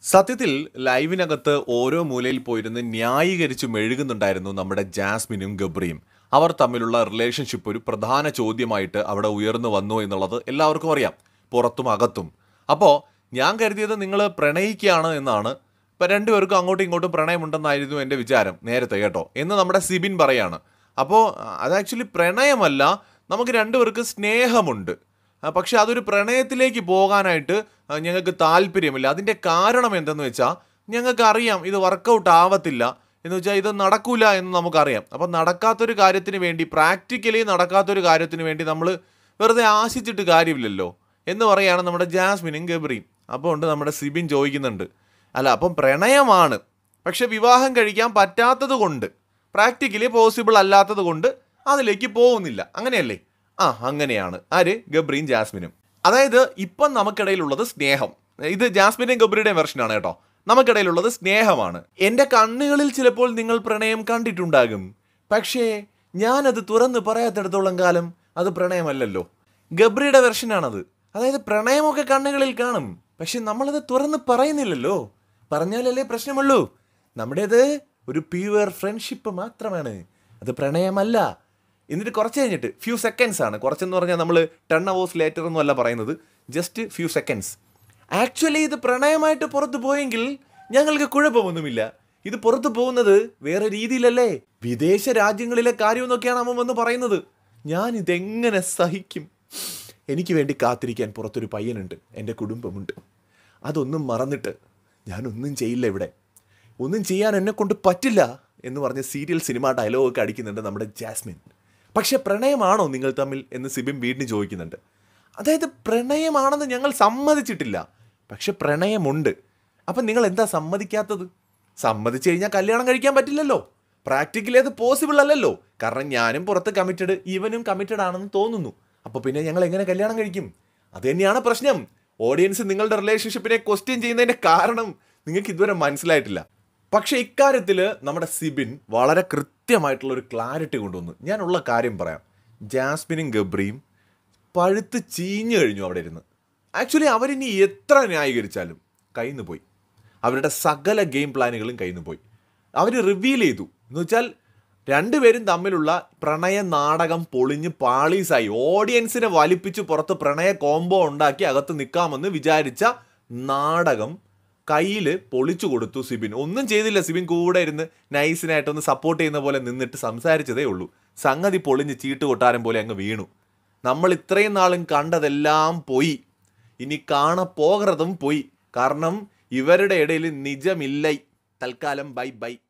സത്യത്തിൽ ലൈവിനകത്ത് ഓരോ മൂലയിൽ പോയിരുന്ന് ന്യായീകരിച്ച് മെഴുകുന്നുണ്ടായിരുന്നു നമ്മുടെ ജാസ്മിനും ഗബ്രിയും. അവർ തമ്മിലുള്ള റിലേഷൻഷിപ്പ് ഒരു പ്രധാന ചോദ്യമായിട്ട് അവിടെ ഉയർന്നു വന്നു എന്നുള്ളത് എല്ലാവർക്കും അറിയാം, പുറത്തും അകത്തും. അപ്പോൾ ഞാൻ കരുതിയത് നിങ്ങൾ പ്രണയിക്കുകയാണ് എന്നാണ്. ഇപ്പം രണ്ടുപേർക്കും അങ്ങോട്ടും ഇങ്ങോട്ടും പ്രണയമുണ്ടെന്നായിരുന്നു എൻ്റെ വിചാരം നേരത്തെ, കേട്ടോ എന്ന് നമ്മുടെ സിബിൻ പറയാണ്. അപ്പോൾ അത് ആക്ച്വലി പ്രണയമല്ല, നമുക്ക് രണ്ടുപേർക്ക് സ്നേഹമുണ്ട്. പക്ഷെ അതൊരു പ്രണയത്തിലേക്ക് പോകാനായിട്ട് ഞങ്ങൾക്ക് താല്പര്യമില്ല. അതിൻ്റെ കാരണം എന്തെന്ന് വെച്ചാൽ ഞങ്ങൾക്ക് അറിയാം ഇത് വർക്കൗട്ട് ആവത്തില്ല എന്ന് വെച്ചാൽ ഇത് നടക്കൂല എന്ന് നമുക്കറിയാം. അപ്പം നടക്കാത്തൊരു കാര്യത്തിന് വേണ്ടി, പ്രാക്ടിക്കലി നടക്കാത്തൊരു കാര്യത്തിന് വേണ്ടി നമ്മൾ വെറുതെ ആശിച്ചിട്ട് കാര്യമില്ലല്ലോ എന്ന് പറയുകയാണ് നമ്മുടെ ജാസ്മിനും ഗബ്രിയും. അപ്പോൾ ഉണ്ട് നമ്മുടെ സിബിൻ ചോദിക്കുന്നുണ്ട്, അല്ല അപ്പം പ്രണയമാണ്, പക്ഷെ വിവാഹം കഴിക്കാൻ പറ്റാത്തത് കൊണ്ട്, പ്രാക്ടിക്കലി പോസിബിൾ അല്ലാത്തത് കൊണ്ട് അതിലേക്ക് പോകുന്നില്ല, അങ്ങനെയല്ലേ? അങ്ങനെയാണ്. ആര്? ഗബ്രിയും ജാസ്മിനും. അതായത് ഇപ്പം നമുക്കിടയിലുള്ളത് സ്നേഹം. ഇത് ജാസ്മിൻ്റെയും ഗബ്രിയുടെയും വെർഷനാണ് കേട്ടോ. നമുക്കിടയിലുള്ളത് സ്നേഹമാണ്. എൻ്റെ കണ്ണുകളിൽ ചിലപ്പോൾ നിങ്ങൾ പ്രണയം കണ്ടിട്ടുണ്ടാകും, പക്ഷേ ഞാനത് തുറന്ന് പറയാത്തിടത്തോളം കാലം അത് പ്രണയമല്ലല്ലോ. ഗബ്രിയുടെ വെർഷനാണത്. അതായത് പ്രണയമൊക്കെ കണ്ണുകളിൽ കാണും, പക്ഷെ നമ്മളത് തുറന്ന് പറയുന്നില്ലല്ലോ. പറഞ്ഞാലല്ലേ പ്രശ്നമുള്ളൂ. നമ്മുടേത് ഒരു പ്യുവർ ഫ്രണ്ട്ഷിപ്പ് മാത്രമാണ്, അത് പ്രണയമല്ല. എന്നിട്ട് കുറച്ച് കഴിഞ്ഞിട്ട് ഫ്യൂ സെക്കൻഡ്സ് ആണ്, കുറച്ചെന്ന് പറഞ്ഞാൽ നമ്മൾ 10 hours ലേറ്റർ ഒന്നും അല്ല പറയുന്നത്, ജസ്റ്റ് ഫ്യൂ സെക്കൻഡ്സ്. ആക്ച്വലി ഇത് പ്രണയമായിട്ട് പുറത്തു പോയെങ്കിൽ ഞങ്ങൾക്ക് കുഴപ്പമൊന്നുമില്ല. ഇത് പുറത്തു പോകുന്നത് വേറെ രീതിയിലല്ലേ, വിദേശ രാജ്യങ്ങളിലെ കാര്യമെന്നൊക്കെയാണ് അവൻ വന്ന് പറയുന്നത്. ഞാൻ ഇതെങ്ങനെ സഹിക്കും? എനിക്ക് വേണ്ടി കാത്തിരിക്കാൻ പുറത്തൊരു പയ്യനുണ്ട്, എൻ്റെ കുടുംബമുണ്ട്. അതൊന്നും മറന്നിട്ട് ഞാനൊന്നും ചെയ്യില്ല, ഇവിടെ ഒന്നും ചെയ്യാൻ എന്നെ കൊണ്ട് പറ്റില്ല എന്ന് പറഞ്ഞ് സീരിയൽ സിനിമ ഡയലോഗൊക്കെ അടിക്കുന്നുണ്ട് നമ്മുടെ ജാസ്മിൻ. പക്ഷെ പ്രണയമാണോ നിങ്ങൾ തമ്മിൽ എന്ന് സിബിൻ വീടിന് ചോദിക്കുന്നുണ്ട്. അതായത് പ്രണയമാണെന്ന് ഞങ്ങൾ സമ്മതിച്ചിട്ടില്ല, പക്ഷെ പ്രണയമുണ്ട്. അപ്പം നിങ്ങൾ എന്താ സമ്മതിക്കാത്തത്? സമ്മതിച്ചു കഴിഞ്ഞാൽ കല്യാണം കഴിക്കാൻ പറ്റില്ലല്ലോ, പ്രാക്ടിക്കലി അത് പോസിബിൾ അല്ലല്ലോ. കാരണം ഞാനും പുറത്ത് കമ്മിറ്റഡ്, ഇവനും കമ്മിറ്റഡ് ആണെന്ന് തോന്നുന്നു. അപ്പോൾ പിന്നെ ഞങ്ങൾ എങ്ങനെ കല്യാണം കഴിക്കും? അത് തന്നെയാണ് പ്രശ്നം. ഓഡിയൻസ് നിങ്ങളുടെ റിലേഷൻഷിപ്പിനെ ക്വസ്റ്റ്യൻ ചെയ്യുന്നതിൻ്റെ കാരണം നിങ്ങൾക്ക് ഇതുവരെ മനസ്സിലായിട്ടില്ല. പക്ഷേ ഇക്കാര്യത്തിൽ നമ്മുടെ സിബിൻ വളരെ കൃത്യമായിട്ടുള്ളൊരു ക്ലാരിറ്റി കൊണ്ടുവന്നു. ഞാനുള്ള കാര്യം പറയാം, ജാസ്മിനും ഗബ്രിയും പഴുത്ത് ചീഞ്ഞു കഴിഞ്ഞു അവിടെ ഇരുന്ന്. ആക്ച്വലി അവരിനി എത്ര ന്യായീകരിച്ചാലും കയ്യിൽ നിന്ന് പോയി, അവരുടെ സകല ഗെയിം പ്ലാനുകളും കയ്യിൽ നിന്ന് പോയി. അവർ റിവീൽ ചെയ്തു എന്ന് വെച്ചാൽ രണ്ടുപേരും തമ്മിലുള്ള പ്രണയ നാടകം പൊളിഞ്ഞ് പാളീസായി. ഓഡിയൻസിനെ വലിപ്പിച്ച് പുറത്ത് പ്രണയ കോംബോ ഉണ്ടാക്കി അകത്ത് നിൽക്കാമെന്ന് വിചാരിച്ച നാടകം കയ്യിൽ പൊളിച്ചു കൊടുത്തു സിബിൻ. ഒന്നും ചെയ്തില്ല, സിബിൻ കൂടെ ഇരുന്ന് നൈസിനായിട്ടൊന്ന് സപ്പോർട്ട് ചെയ്യുന്ന പോലെ നിന്നിട്ട് സംസാരിച്ചതേ ഉള്ളൂ. സംഗതി പൊളിഞ്ഞ് ചീട്ട് കൊട്ടാരം പോലെ അങ്ങ് വീണു. നമ്മൾ ഇത്രയും നാളും കണ്ടതെല്ലാം പോയി, ഇനി കാണപ്പോകറതും പോയി. കാരണം ഇവരുടെ ഇടയിൽ നിജമില്ല. തൽക്കാലം ബൈ ബൈ.